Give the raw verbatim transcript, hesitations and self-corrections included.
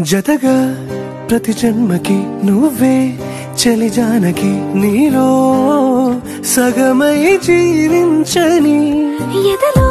జతగా ప్రతి జన్మకి నువ్వే చలి జానకి నీలో సగమై జీవించని ఎదలో